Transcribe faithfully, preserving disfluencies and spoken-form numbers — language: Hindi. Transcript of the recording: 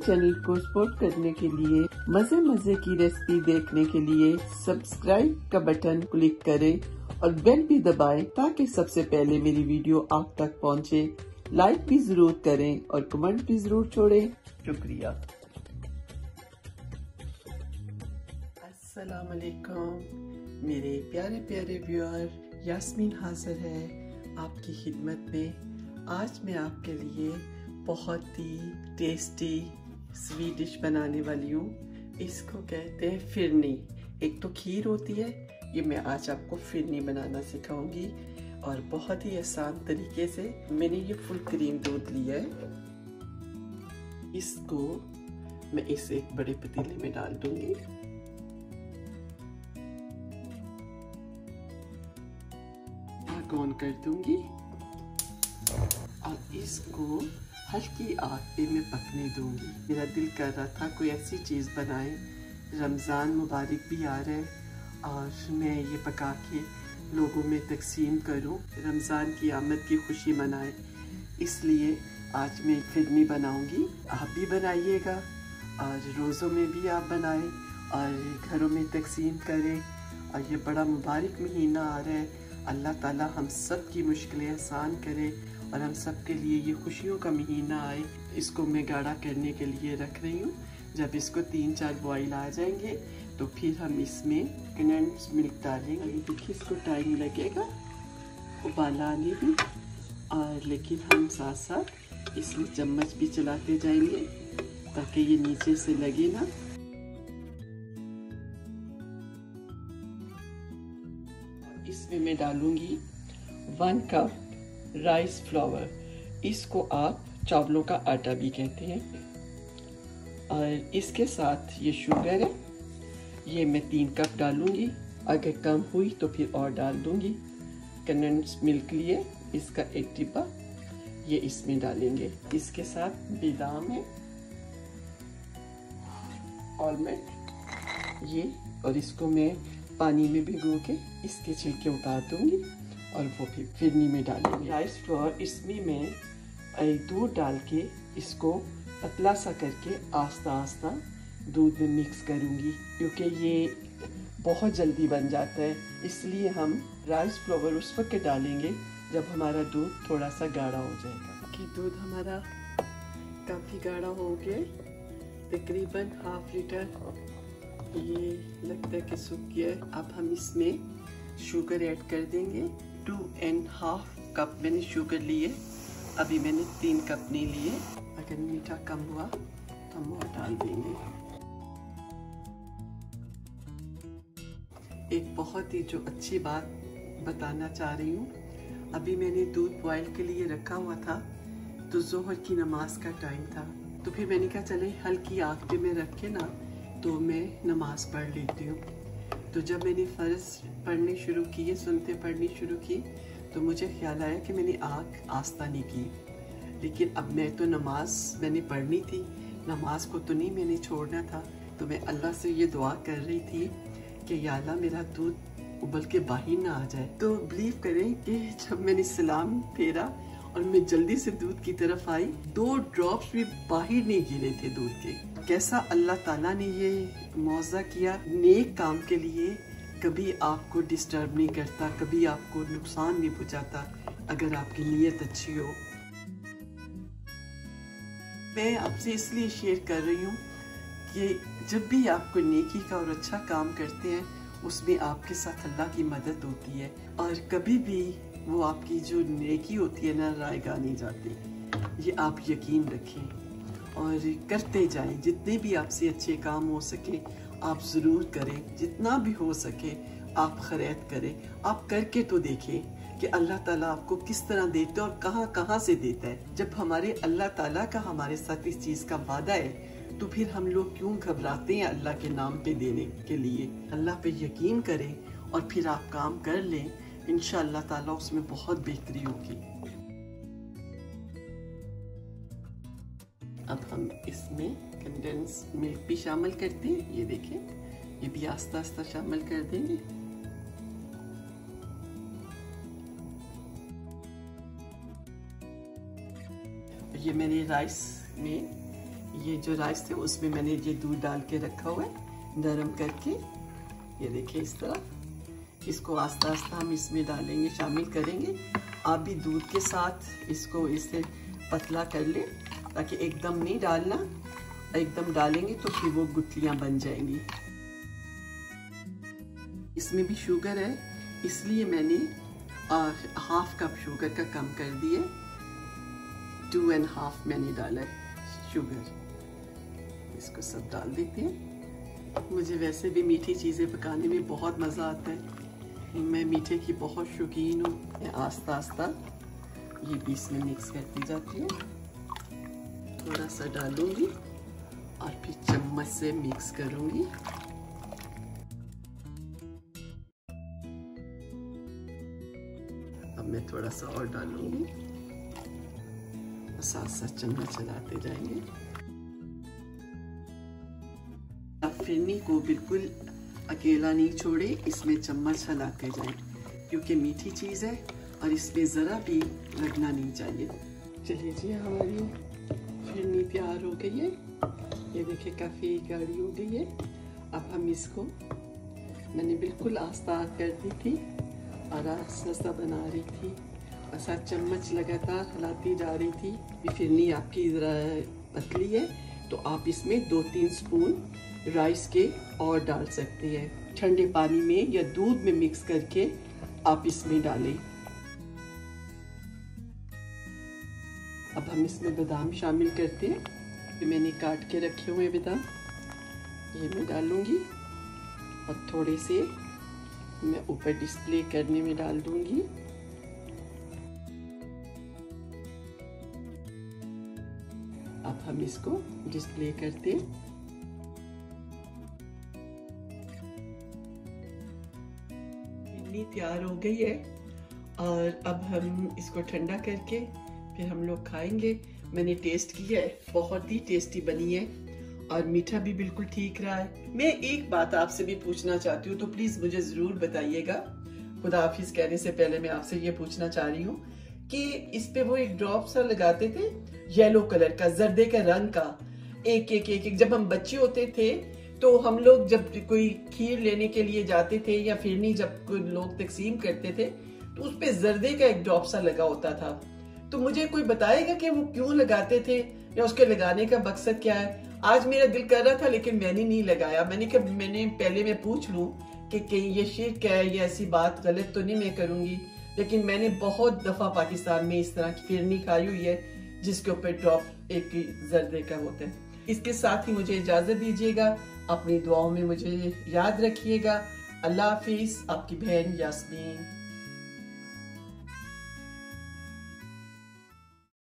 चैनल को सपोर्ट करने के लिए, मजे मजे की रेसिपी देखने के लिए सब्सक्राइब का बटन क्लिक करें और बेल भी दबाएं ताकि सबसे पहले मेरी वीडियो आप तक पहुंचे। लाइक भी जरूर करें और कमेंट भी जरूर छोड़ें। शुक्रिया। अस्सलाम वालेकुम मेरे प्यारे प्यारे व्यूअर, यास्मीन हाजिर है आपकी खिदमत में। आज मैं आपके लिए बहुत ही टेस्टी स्वीट डिश बनाने वाली हूँ। इसको कहते हैं फिरनी। एक तो खीर होती है, ये मैं आज आपको फिरनी बनाना सिखाऊंगी और बहुत ही आसान तरीके से। मैंने ये फुल क्रीम दूध लिया है, इसको मैं इस एक बड़े पतीले में डाल दूंगी। आग ऑन कर दूंगी और इसको हल्की आग पे मैं पकने दूंगी। मेरा दिल कर रहा था कोई ऐसी चीज़ बनाए, रमज़ान मुबारक भी आ रहा है और मैं ये पका के लोगों में तकसीम करूं, रमज़ान की आमद की खुशी मनाए। इसलिए आज मैं फिरनी बनाऊंगी। आप भी बनाइएगा और रोज़ों में भी आप बनाएं और घरों में तकसीम करें। और ये बड़ा मुबारक महीना आ रहा है, अल्लाह ताला हम सब की मुश्किलें आसान करे और हम सब के लिए ये खुशियों का महीना आए। इसको मैं गाढ़ा करने के लिए रख रही हूँ। जब इसको तीन चार बॉईल आ जाएंगे तो फिर हम इसमें कंडेंस्ड मिल्क डालेंगे। देखिए इसको टाइम लगेगा उबाल आने में, और लेकिन हम साथ साथ इसमें चम्मच भी चलाते जाएंगे ताकि ये नीचे से लगे ना। इसमें मैं डालूंगी वन कप राइस फ्लावर। इसको आप चावलों का आटा भी कहते हैं। और इसके साथ ये शुगर है, ये मैं तीन कप डालूंगी। अगर कम हुई तो फिर और डाल दूंगी। कंडेंस्ड मिल्क लिए इसका एक डिब्बा ये इसमें डालेंगे। इसके साथ बादाम है, आलमंड ये, और इसको मैं पानी में भिगो के इसके छिलके उतार दूंगी और वो फिर फिरनी में डालेंगे। राइस फ्लोर इसमें मैं दूध डाल के इसको पतला सा करके आस्ता आस्ता दूध में मिक्स करूंगी, क्योंकि ये बहुत जल्दी बन जाता है। इसलिए हम राइस फ्लोर उस वक्त डालेंगे जब हमारा दूध थोड़ा सा गाढ़ा हो जाएगा। कि दूध हमारा काफ़ी गाढ़ा हो गया, तकरीबन हाफ लीटर ये लगता है कि सूख गया है। अब हम इसमें शुगर ऐड कर देंगे। टू एंड हाफ कप मैंने शुगर लिए, अभी मैंने तीन कप नहीं लिए। अगर मीठा कम हुआ तो हम और डाल देंगे। एक बहुत ही जो अच्छी बात बताना चाह रही हूँ, अभी मैंने दूध बॉयल के लिए रखा हुआ था तो जोहर की नमाज का टाइम था, तो फिर मैंने कहा चले हल्की आग पे में रख के ना तो मैं नमाज पढ़ लेती हूँ। तो जब मैंने फ़र्ज पढ़नी शुरू की, सुनते पढ़नी शुरू की, तो मुझे ख्याल आया कि मैंने आग आस्ता नहीं की। लेकिन अब मैं तो नमाज मैंने पढ़नी थी, नमाज को तो नहीं मैंने छोड़ना था। तो मैं अल्लाह से ये दुआ कर रही थी कि या अल्लाह मेरा दूध उबल के बाहर ना आ जाए। तो बिलीव करें कि जब मैंने सलाम फेरा और मैं जल्दी से दूध की तरफ आई, दो ड्रॉप्स भी बाहर नहीं गिरे थे दूध के। कैसा अल्लाह ताला ने ये मौजा किया। नेक काम के लिए कभी आपको डिस्टर्ब नहीं करता, कभी आपको नुकसान नहीं पहुंचाता अगर आपकी नीयत अच्छी हो। मैं आपसे इसलिए शेयर कर रही हूँ कि जब भी आप कोई नेकी का और अच्छा काम करते हैं उसमें आपके साथ अल्लाह की मदद होती है और कभी भी वो आपकी जो नेकी होती है ना रायगा नहीं जाती। ये आप यकीन रखें और करते जाएं। जितने भी आपसे अच्छे काम हो सके आप ज़रूर करें, जितना भी हो सके आप खैरात करें। आप करके तो देखें कि अल्लाह ताला आपको किस तरह देता है और कहाँ कहाँ से देता है। जब हमारे अल्लाह ताला का हमारे साथ इस चीज़ का वादा है तो फिर हम लोग क्यों घबराते हैं अल्लाह के नाम पे देने के लिए। अल्लाह पे यकीन करें और फिर आप काम कर लें, इंशाअल्लाह ताला उसमें बहुत बेहतरी होगी। अब हम इसमें कंडेंस मिल्क भी शामिल करते हैं। ये देखें, ये भी आस्ता आस्ता शामिल कर देंगे। ये मैंने राइस में ये जो राइस थे उसमें मैंने ये दूध डाल के रखा हुआ है नरम करके। ये देखिए इस तरह इसको आस्ता आस्ता हम इसमें डालेंगे, शामिल करेंगे। आप भी दूध के साथ इसको इससे पतला कर ले, ताकि एकदम नहीं डालना, एकदम डालेंगे तो फिर वो गुठलियां बन जाएंगी। इसमें भी शुगर है, इसलिए मैंने आ, हाफ कप शुगर का कम कर दिए, टू एंड हाफ मैंने डाला है शुगर। इसको सब डाल देते हैं। मुझे वैसे भी मीठी चीज़ें पकाने में बहुत मज़ा आता है, मैं मीठे की बहुत शौकीन हूँ। मैं आस्ता आस्ता ये भी इसमें मिक्स करती जाती है, थोड़ा सा डालूंगी और फिर चम्मच से मिक्स करूंगी। अब मैं थोड़ा सा और डालूंगी, साथ साथ चम्मच चलाते जाएंगे। अब फिरनी को बिल्कुल अकेला नहीं छोड़े, इसमें चम्मच चलाते जाएं, क्योंकि मीठी चीज़ है और इसमें ज़रा भी लगना नहीं चाहिए। चलिए जी, हमारी फिरनी तैयार हो गई है। ये देखिए काफ़ी गाढ़ी हो गई है। अब हम इसको, मैंने बिल्कुल आस्ता कर दी थी और आस्ता आस्ता बना रही थी, और साथ चम्मच लगातार हिलाती जा रही थी। ये फिरनी आपकी ज़रा पतली है तो आप इसमें दो तीन स्पून राइस के और डाल सकते हैं। ठंडे पानी में या दूध में मिक्स करके आप इसमें डालें। अब हम इसमें बादाम शामिल करते हैं। तो मैंने काट के रखे हुए बादाम ये मैं डालूंगी, और थोड़े से मैं ऊपर डिस्प्ले करने में डाल दूंगी। अब हम इसको डिस्प्ले करते हैं। फिरनी तैयार हो गई है और अब हम इसको ठंडा करके फिर हम लोग खाएंगे। मैंने टेस्ट किया है, बहुत ही टेस्टी बनी है और मीठा भी बिल्कुल ठीक रहा है। मैं एक बात आपसे भी पूछना चाहती हूँ, तो प्लीज मुझे जरूर बताइएगा। खुदा हाफिज कहने से पहले मैं आपसे ये पूछना चाह रही हूँ कि इस पे वो एक ड्रॉप सा लगाते थे येलो कलर का, जर्दे का रंग का, एक एक एक एक जब हम बच्चे होते थे तो हम लोग जब कोई खीर लेने के लिए जाते थे या फिरनी जब कोई लोग तकसीम करते थे तो उस पे जर्दे का एक ड्रॉप सा लगा होता था। तो मुझे कोई बताएगा कि वो क्यों लगाते थे या उसके लगाने का मकसद क्या है? आज मेरा दिल कर रहा था लेकिन मैंने नहीं लगाया। मैंने कहा मैंने पहले मैं पूछ लूं कि कहीं ये शिर्क है या ऐसी बात गलत तो नहीं मैं करूंगी, लेकिन मैंने बहुत दफा पाकिस्तान में इस तरह की फिरनी खाई हुई है जिसके ऊपर ड्रॉप एक जर्दे का होता है। इसके साथ ही मुझे इजाजत दीजिएगा, अपनी दुआओं में मुझे याद रखिएगा। अल्लाह हाफिज, आपकी बहन यास्मीन।